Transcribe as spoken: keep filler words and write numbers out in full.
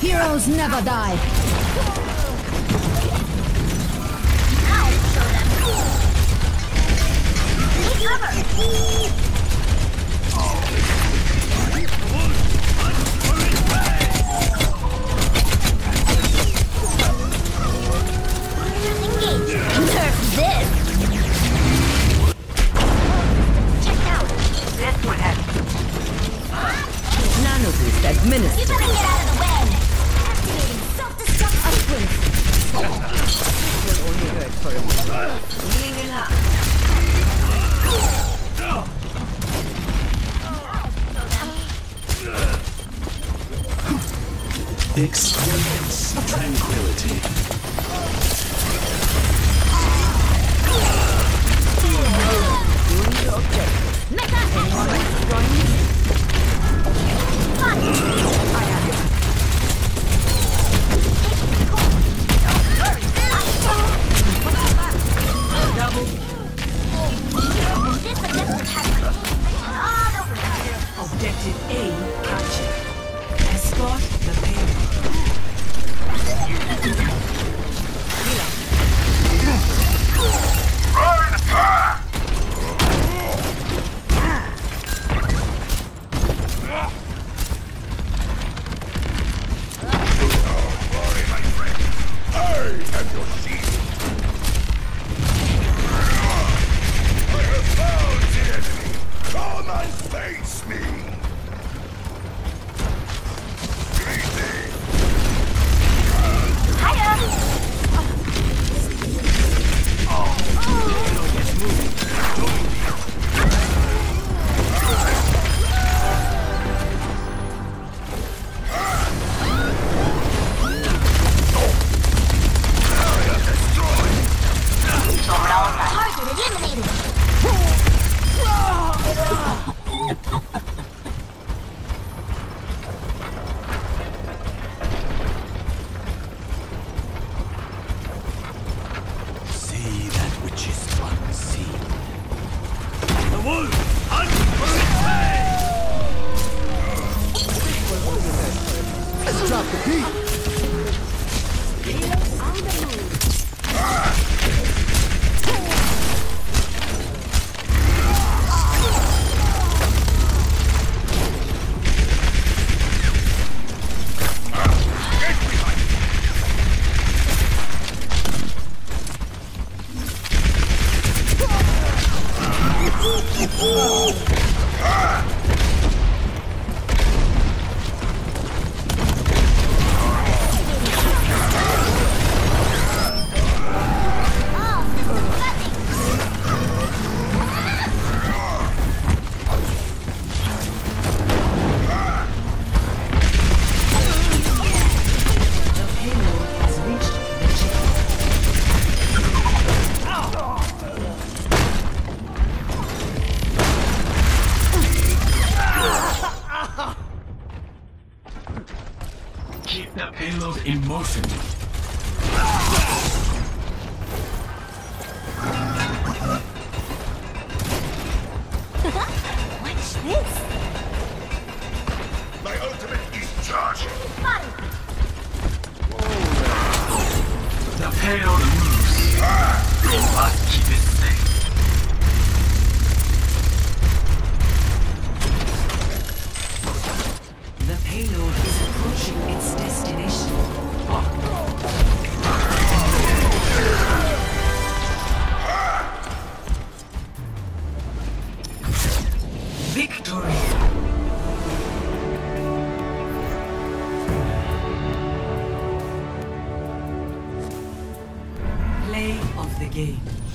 Heroes never die. I'll show them. Take cover. Nerf this! Check out! This would have Nano boost administered. You better get out of the way! Activating self-destruct sequence! Will only hurt for a moment. healing it up. Experience tranquility. Objective A captured. Escort the payload. Drop the beat. Keep the payload in motion. What's this? My ultimate is charging. Fun! The payload moves. We must keep it safe. The payload is approaching its destination. Victory! Play of the game.